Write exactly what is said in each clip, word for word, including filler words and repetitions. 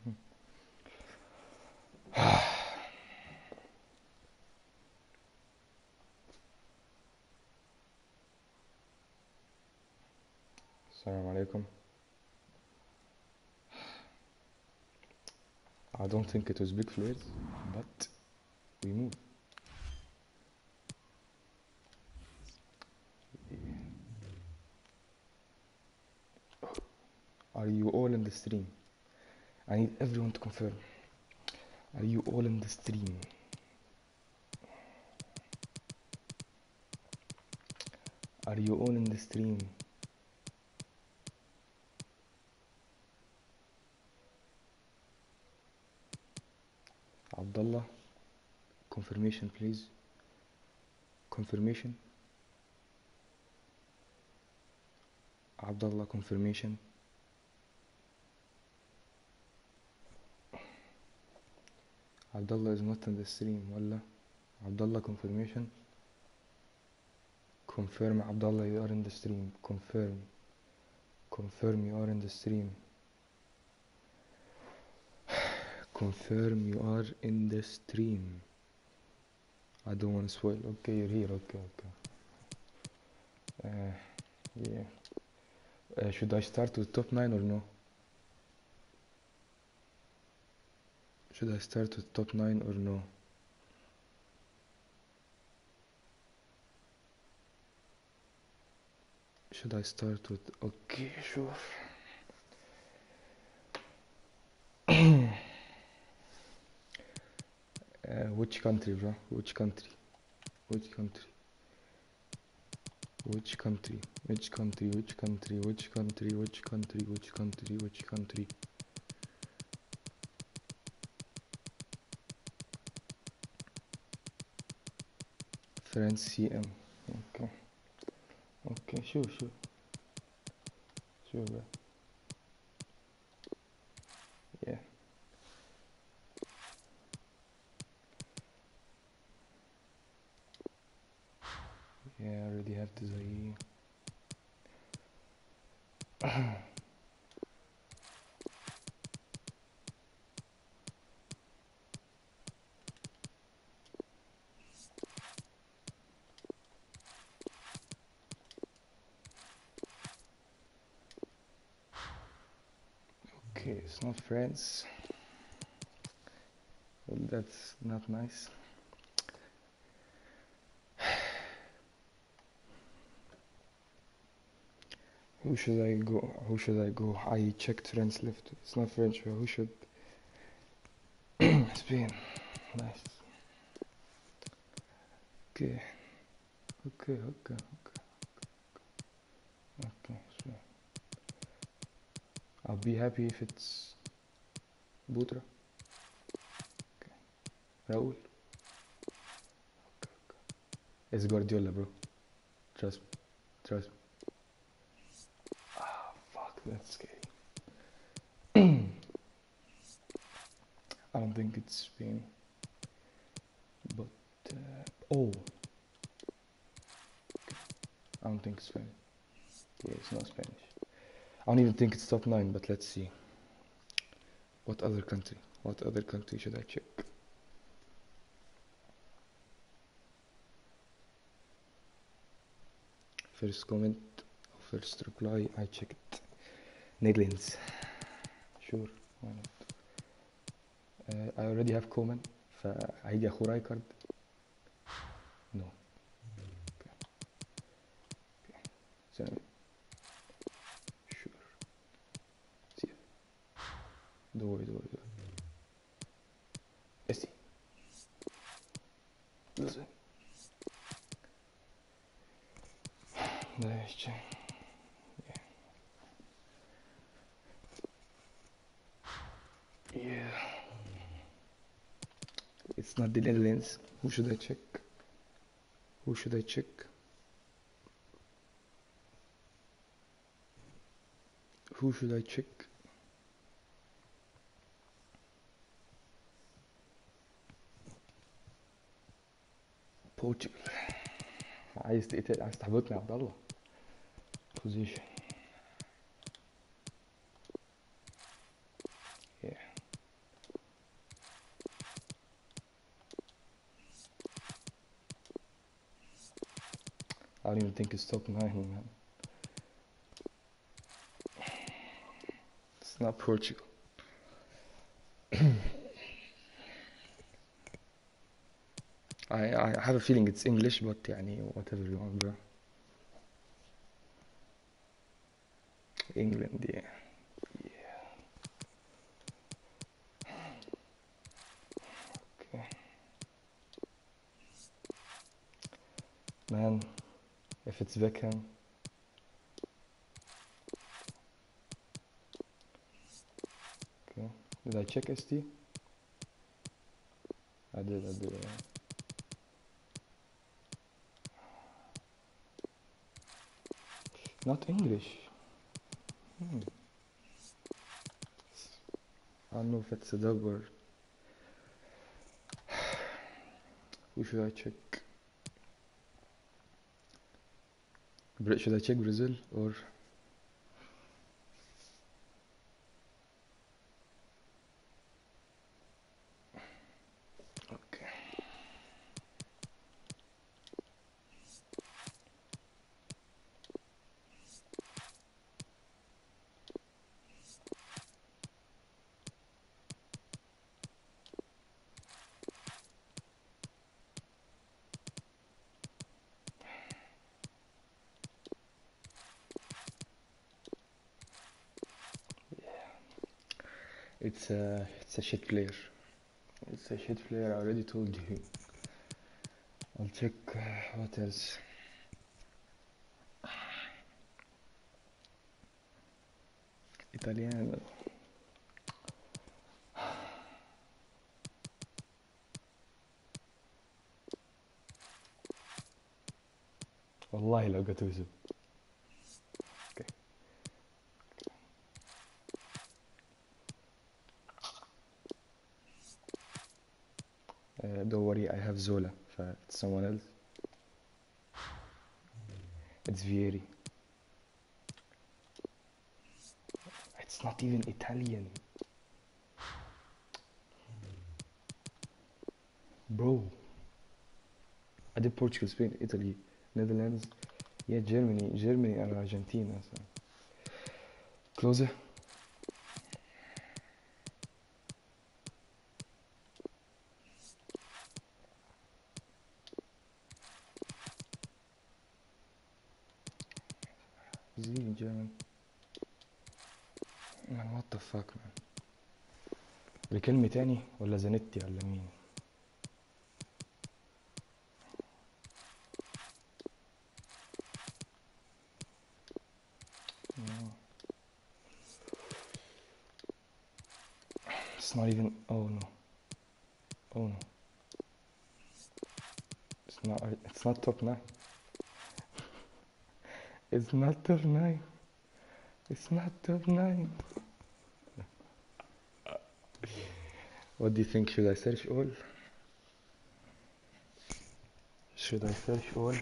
Assalamu alaikum. I don't think it was big flares, but we move. Are you all in the stream? I need everyone to confirm. Are you all in the stream? Are you all in the stream? Abdullah, confirmation please. Confirmation. Abdullah, confirmation. Abdullah is not in the stream, wallah. Abdullah, confirmation. Confirm, Abdullah, you are in the stream. Confirm. Confirm you are in the stream. Confirm you are in the stream. I don't want to spoil. Okay, you're here. Okay, okay. Uh, yeah. Uh, should I start with top nine or no? Should I start with top nine or no? Should I start with... Okay, sure. uh, which country, bro? Which country? Which country? Which country? Which country? Which country? Which country? Which country? Which country? Which country? France C M. Okay. Okay, sure, sure. Sure, bro. Yeah. Yeah, I already have the Zaire. Okay, it's not France. Well, that's not nice. Who should I go? Who should I go? I checked French left. It's not French. Who should? Spain. Nice. Okay. Okay. Okay. Okay. Okay. Sure. I'll be happy if it's Butra. Okay. Raul. Okay. Okay. It's Guardiola, bro. Trust me. Trust me. Ah, fuck. That's scary. I don't think it's Spain. But uh, oh, I don't think it's Spanish. Yeah, it's not Spanish. I don't even think it's top nine. But let's see. What other country? What other country should I check? First comment, first reply. I checked. Netherlands. Sure. Why not? Uh, I already have comment. فهيجي أخو رايكارد. No. Okay. Okay. So, sure. See. Don't worry, don't worry. Don't worry. Let's see. Listen. Let's check. Yeah. Yeah. It's not the Netherlands. Who should I check? Who should I check? Who should I check? Portugal. عايز تقتل عايز تحبطني يا عبد الله. Position. Yeah. I don't even think it's top nine, man. It's not Portugal. I I have a feeling it's English, but يعني whatever you want, bro. England, yeah. Okay. Man, if it's Beckham, okay. Did I check S T? I did, I did. Yeah. Not English. Hmm. I don't know if it's a dub or. Who should I check? Bra- Should I check Brazil or? Okay. It's a it's a shit player. It's a shit player. I already told you. I'll check uh, what else. Italiano. والله لو Gattuso. Okay. Uh, don't worry, I have Zola. It's someone else. It's Vieri. It's not even Italian. Bro. I did Portugal, Spain, Italy, Netherlands. Yeah, Germany, Germany and Argentina. So. Closer. He's even German. Man, what the fuck, man. بكلمة تاني ولا زانيتي ولا مين؟ No. It's not even. Oh no. Oh no. It's not. It's not top nine. It's not top nine. It's not top nine. What do you think? Should I search all? Should I search all?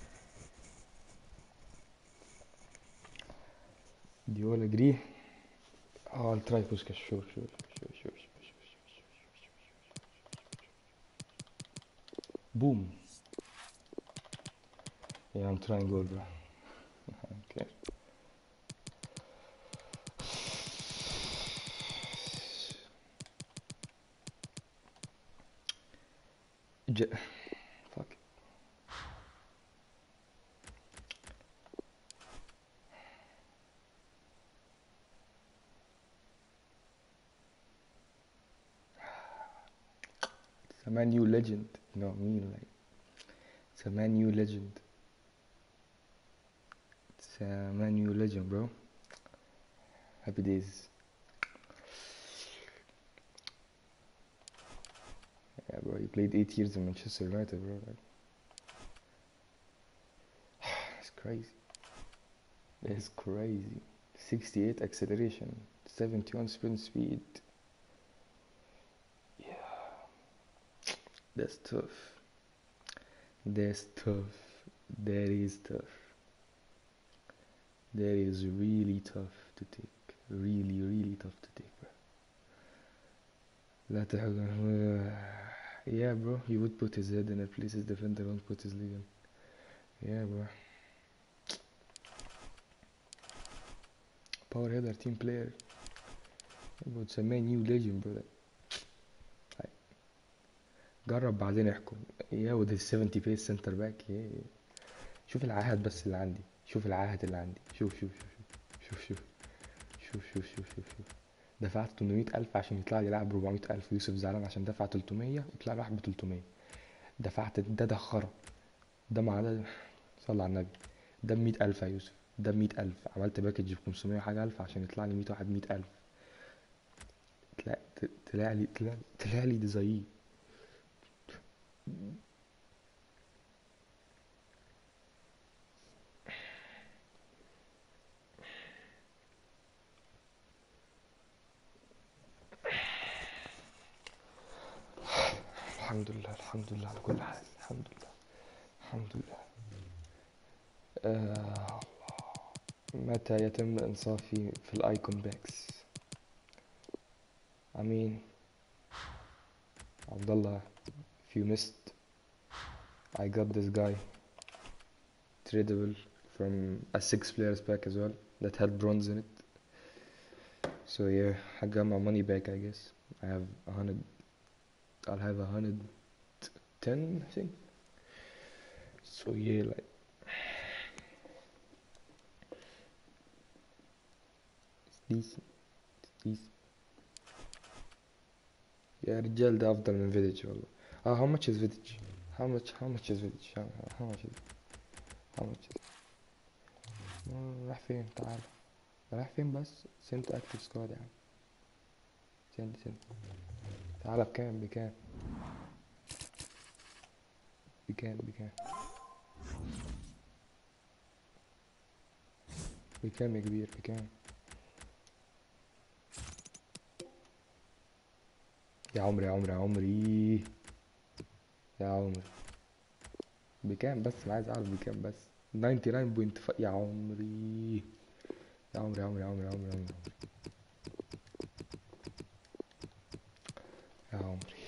Do you all agree? Oh, I'll try Puskas. Sure, sure, sure, sure, sure, sure, sure, sure, sure, sure. Boom. Yeah, I'm trying all, bro. Okay. J Fuck. It's a Man U legend. You know what I mean? Like, it's a Man U legend. It's a Man U legend, bro. Happy days. Yeah, bro. He played eight years in Manchester United, bro. Like, it's crazy. It's crazy. sixty-eight acceleration, seventy-one sprint speed. Yeah, that's tough. That's tough. That is tough. That is really tough to take. Really, really tough to take, bro. لا تحقن. Yeah, bro. He would put his head in a place his defender won't put his leg in. Yeah, bro. باور هيدر تيم بلاير بتسميه نيو ليجند برو. جرب بعدين احكم. يا with his seventy pace center back. يا شوف العاهد بس اللي عندي، شوف العاهد اللي عندي، شوف شوف شوف شوف شوف شوف شوف شوف شوف شوف دفعت تمنمية ألف عشان يطلع لي لاعب ربعمية ألف. يوسف زعلان عشان دفع تلتمية يطلع له واحد بتلتمية. دفعت ده ده خرا. ده مع ده صلى على النبي. ده بمية ألف يا يوسف، ده بمية ألف. عملت باكج بخمسمية وحاجة ألف عشان يطلع لي مية واحد مية ألف. طلع طلع لي طلع طلع لي ده زيه. الحمد لله الحمد لله على كل حال. الحمد لله الحمد لله. آه متى يتم انصافي في الايكون باكس؟ امين عبد الله. if you missed I got this guy tradable from a six players pack as well that had bronze in it. So yeah, I got my money back I guess. I have a hundred. I'll have a hundred ten I think. So yeah, like it's decent. It's decent. يا رجال ده افضل من فيديتش والله. اه how much is فيديتش؟ how much how much is فيديتش؟ how how much is how much is آه، راح فين؟ تعال راح فين بس؟ سنت اكتف سكواد يا عم. سنت سنت تعال. بكام بكام بكام بكام بكام يا كبير بكام؟ يا عمري يا عمري يا عمري يا عمري بكام بس؟ انا عايز اعرف بكام بس. تسعة وتسعين بوينت خمسة يا عمري يا عمري يا عمري يا عمري يا عمري يا عمري يا عمري.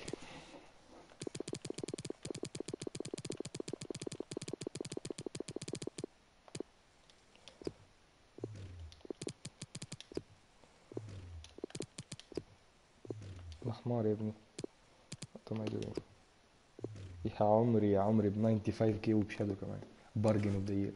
انا حمار يا ابني. طب ما يدوي. يا عمري يا عمري ب خمسة وتسعين كي وبشادو كمان. بارجن اوف ذا يير.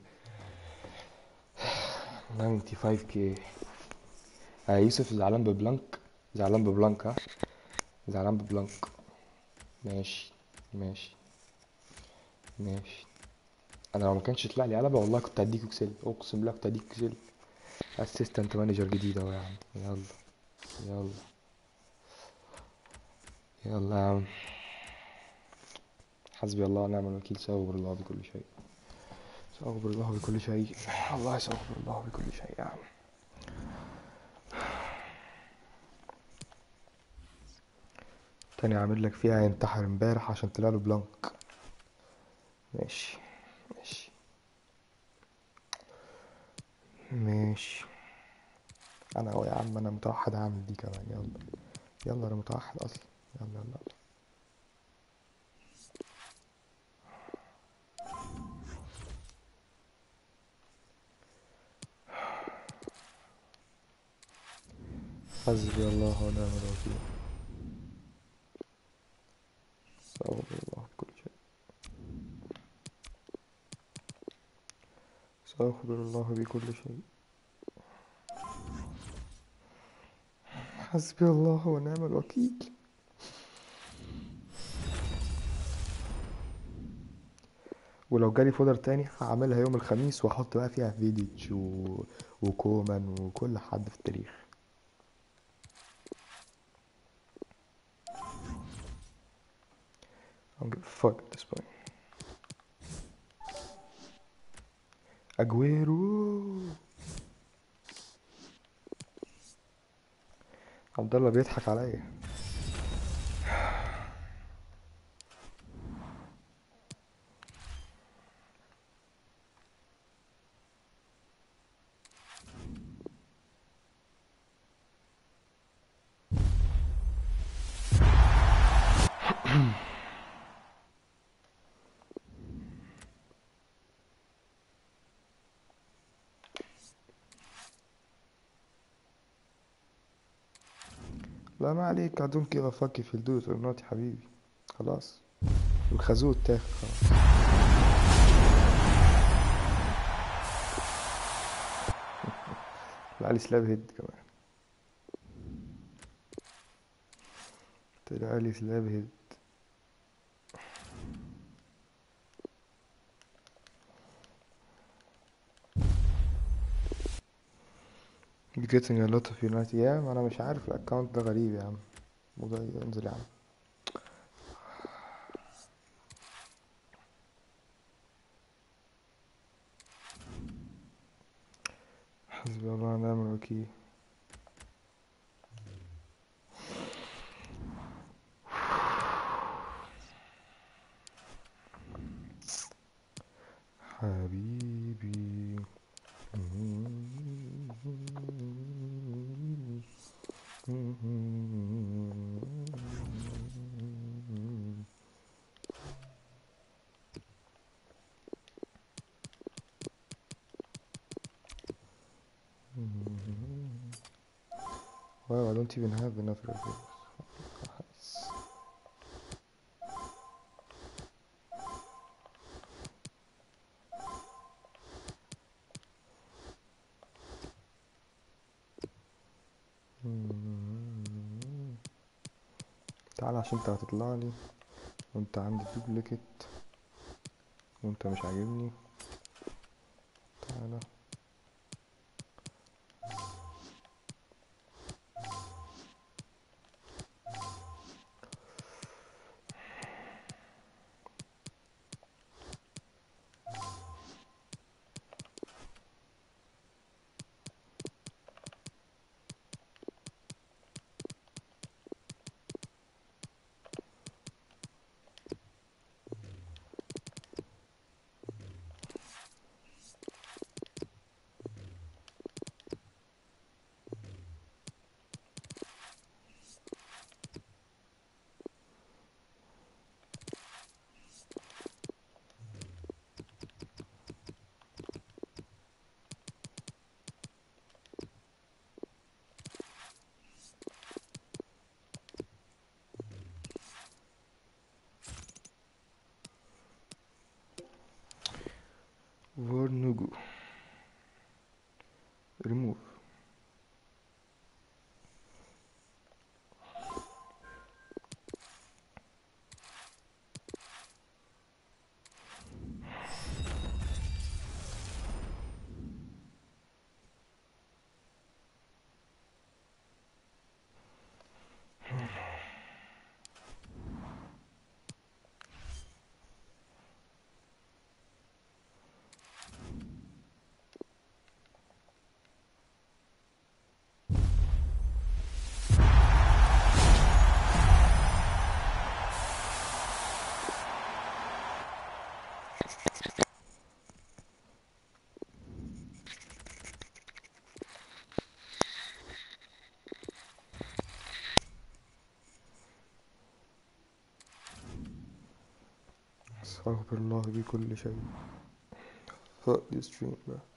خمسة وتسعين كي. آه يوسف زعلان ببلانك. زعلان ببلانك ها. زعلان ببلانك. ماشي ماشي ماشي. انا لو ما كانش يطلع لي قلبه والله كنت هديك اكسل. اقسم بالله كنت هديك اكسل. اسيستنت مانجر جديد اهو يا عم. يلا يلا يلا يا عم. حسبي الله ونعم الوكيل. سأغفر الله بكل شيء. سأغفر الله بكل شيء. الله سأغفر الله بكل شيء يا عم. تاني عامل لك فيها ينتحر امبارح عشان طلع له بلانك. ماشي ماشي ماشي. انا اهو يا عم. انا متوحد هعمل دي كمان. يلا يلا انا متوحد اصلا. يلا يلا حسبي الله ونعم الوكيل. استغفر الله بكل شيء. استغفر الله بكل شيء. حسبي الله ونعم الوكيل. ولو جالي فودر تاني هعملها يوم الخميس واحط بقى فيها فيديتش و... وكومان وكل حد في التاريخ. I don't give a fuck at this point. اجويرو. عبد الله بيضحك عليا. لا ما عليك I don't give a fuck if you'll do it or not يا حبيبي. خلاص الخازوق اتاخد خلاص. طلع لي سلاب هيد كمان. طلع لي سلاب هيد. getting a lot of United. يا ما انا مش عارف الاكونت ده غريب يا عم. وده انزل يا عم. حسبي الله ونعم الوكيل. حبيبي. Wow, I don't even have enough reviews. تعال عشان انت هتطلع لي وانت عندي دوبليكت وانت مش عاجبني. تعالى. Vornugu. Remove. استغفر الله بكل شيء. Fuck this stream bro.